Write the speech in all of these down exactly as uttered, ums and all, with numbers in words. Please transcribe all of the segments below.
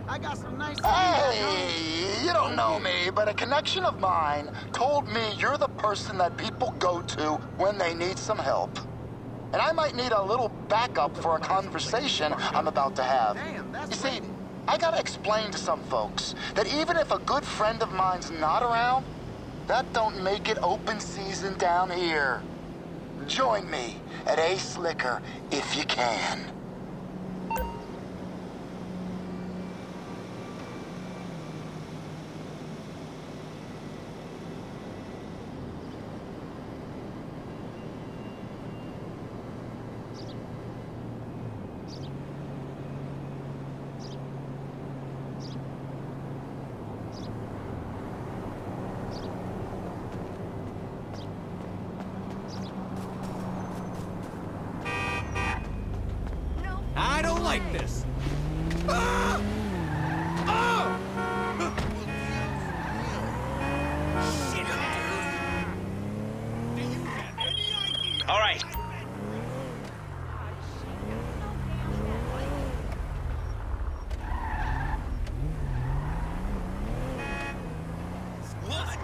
I got some nice... Hey, you don't know me, but a connection of mine told me you're the person that people go to when they need some help. And I might need a little backup for a conversation I'm about to have. You see, I gotta explain to some folks that even if a good friend of mine's not around, that don't make it open season down here. Join me at Ace Liquor if you can. I don't like this. Ah! Oh! Shit! Do you have any idea? All right. What?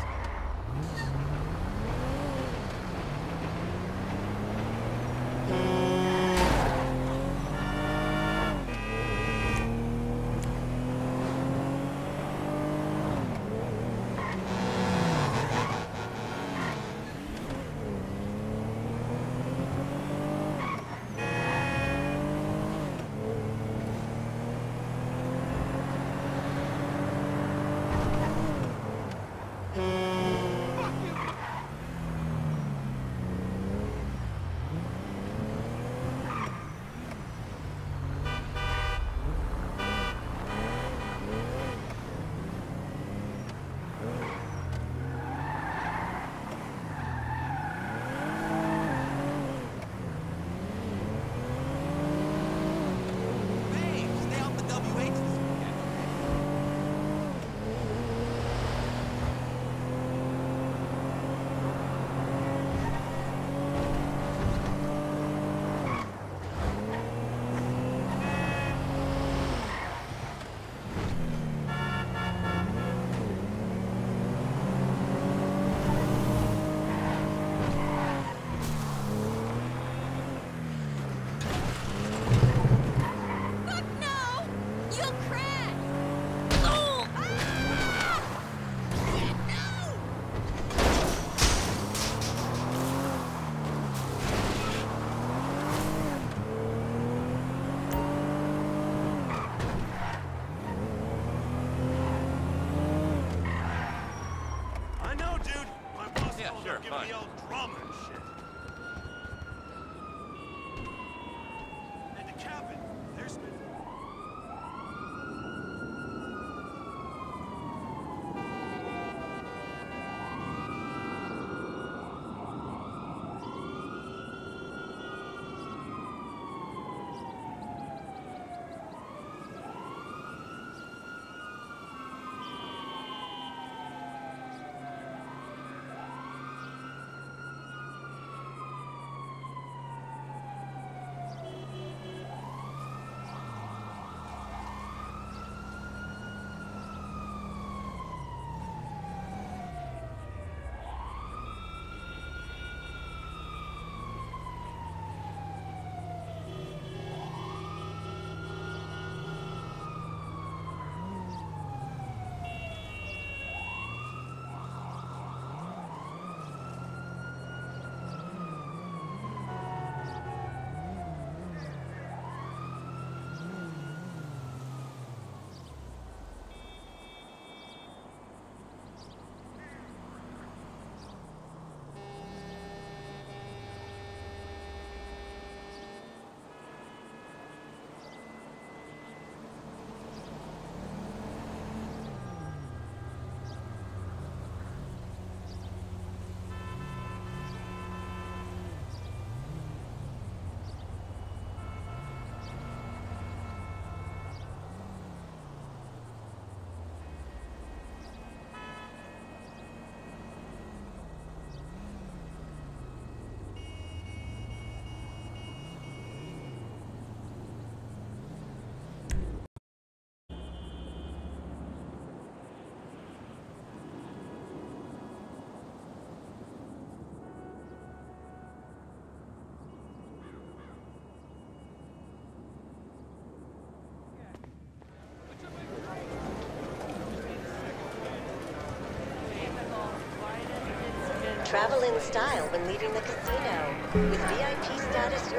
Travel in style when leaving the casino. With V I P status